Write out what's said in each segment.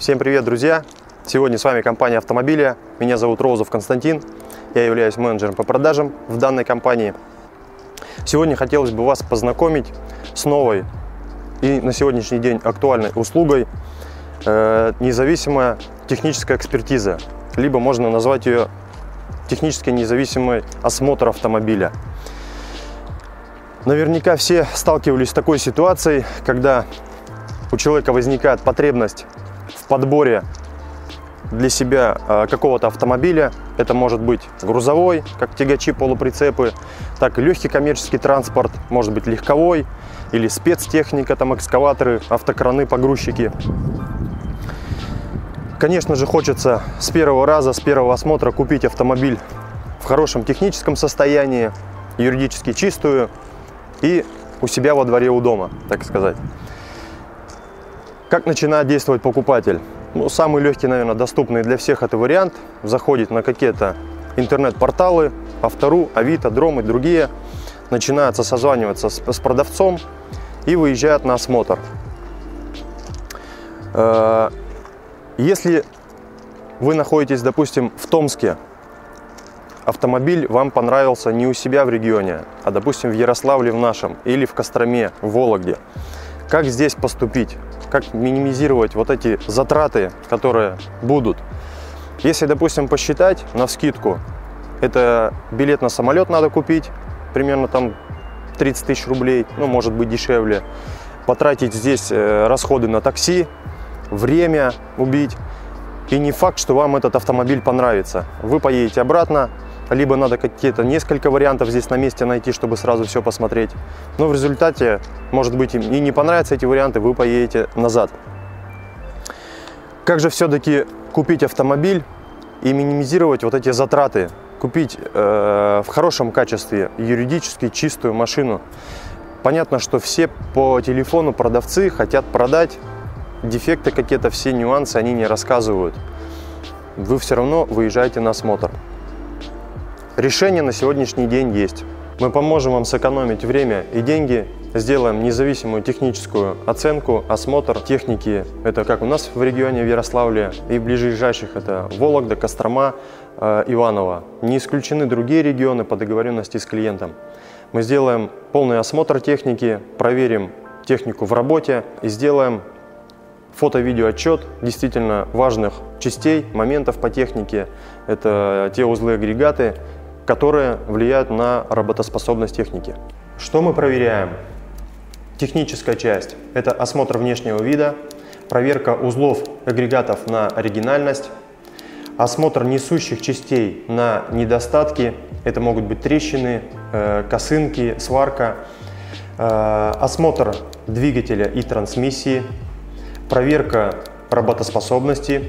Всем привет, друзья! Сегодня с вами компания Автомобиля. Меня зовут Розов Константин. Я являюсь менеджером по продажам в данной компании. Сегодня хотелось бы вас познакомить с новой и на сегодняшний день актуальной услугой независимая техническая экспертиза. Либо можно назвать ее технически независимый осмотр автомобиля. Наверняка все сталкивались с такой ситуацией, когда у человека возникает потребность в подборе для себя какого-то автомобиля. Это может быть грузовой, как тягачи, полуприцепы, так и легкий коммерческий транспорт, может быть легковой или спецтехника, там экскаваторы, автокраны, погрузчики. Конечно же, хочется с первого раза, с первого осмотра купить автомобиль в хорошем техническом состоянии, юридически чистую и у себя во дворе у дома, так сказать. Как начинает действовать покупатель? Ну, самый легкий, наверное, доступный для всех это вариант. Заходит на какие-то интернет-порталы, Автору, Авито, Дром и другие. Начинается созваниваться с продавцом и выезжает на осмотр. Если вы находитесь, допустим, в Томске, автомобиль вам понравился не у себя в регионе, а, допустим, в Ярославле в нашем или в Костроме, в Вологде. Как здесь поступить? Как минимизировать вот эти затраты, которые будут? Если, допустим, посчитать навскидку, это билет на самолет надо купить, примерно там 30 тысяч рублей, ну, может быть, дешевле. Потратить здесь расходы на такси, время убить. И не факт, что вам этот автомобиль понравится. Вы поедете обратно, либо надо какие-то несколько вариантов здесь на месте найти, чтобы сразу все посмотреть. Но в результате, может быть, им и не понравятся эти варианты, вы поедете назад. Как же все-таки купить автомобиль и минимизировать вот эти затраты? Купить в хорошем качестве, юридически чистую машину. Понятно, что все по телефону продавцы хотят продать, дефекты какие-то, все нюансы они не рассказывают. Вы все равно выезжаете на осмотр. Решение на сегодняшний день есть. Мы поможем вам сэкономить время и деньги, сделаем независимую техническую оценку, осмотр техники. Это как у нас в регионе в Ярославле и в ближайших это Вологда, Кострома, Иваново. Не исключены другие регионы по договоренности с клиентом. Мы сделаем полный осмотр техники, проверим технику в работе и сделаем фото-видеоотчет действительно важных частей, моментов по технике. Это те узлы, агрегаты, которые влияют на работоспособность техники. Что мы проверяем? Техническая часть – это осмотр внешнего вида, проверка узлов, агрегатов на оригинальность, осмотр несущих частей на недостатки, это могут быть трещины, косынки, сварка, осмотр двигателя и трансмиссии, проверка работоспособности,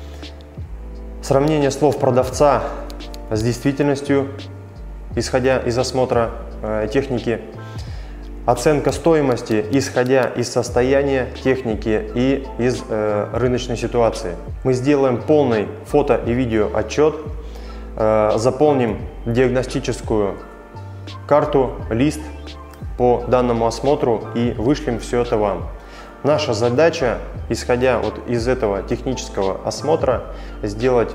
сравнение слов продавца с действительностью, исходя из осмотра техники, оценка стоимости, исходя из состояния техники и из рыночной ситуации. Мы сделаем полный фото- и видеоотчет, заполним диагностическую карту, лист по данному осмотру и вышлем все это вам. Наша задача, исходя вот из этого технического осмотра, сделать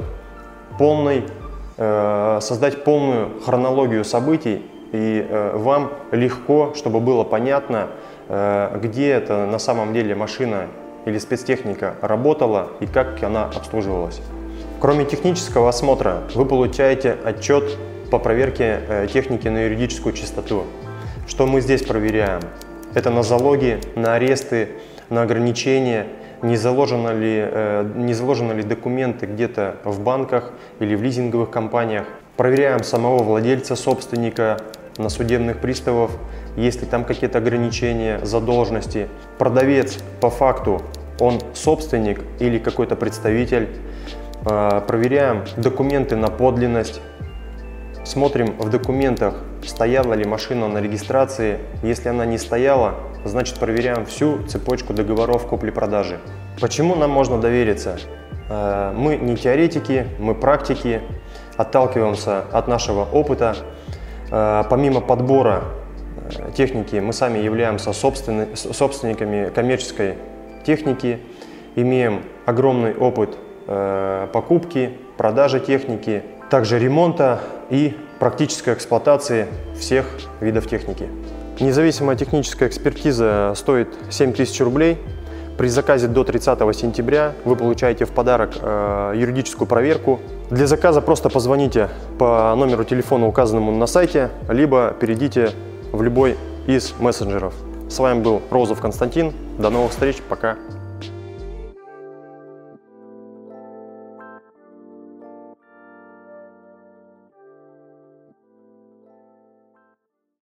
создать полную хронологию событий, и вам легко, чтобы было понятно, где это на самом деле машина или спецтехника работала и как она обслуживалась. Кроме технического осмотра, вы получаете отчет по проверке техники на юридическую чистоту. Что мы здесь проверяем? Это на залоги, на аресты, на ограничения, не заложены ли документы где-то в банках или в лизинговых компаниях. Проверяем самого владельца, собственника, на судебных приставов, есть ли там какие-то ограничения, задолженности. Продавец по факту, он собственник или какой-то представитель. Проверяем документы на подлинность. Смотрим в документах, стояла ли машина на регистрации. Если она не стояла, значит проверяем всю цепочку договоров купли-продажи. Почему нам можно довериться? Мы не теоретики, мы практики, отталкиваемся от нашего опыта. Помимо подбора техники, мы сами являемся собственниками коммерческой техники имеем огромный опыт покупки, продажи техники, также ремонта и практической эксплуатации всех видов техники. Независимая техническая экспертиза стоит 7000 рублей. При заказе до 30 сентября вы получаете в подарок юридическую проверку. Для заказа просто позвоните по номеру телефона, указанному на сайте, либо перейдите в любой из мессенджеров. С вами был Розов Константин. До новых встреч. Пока.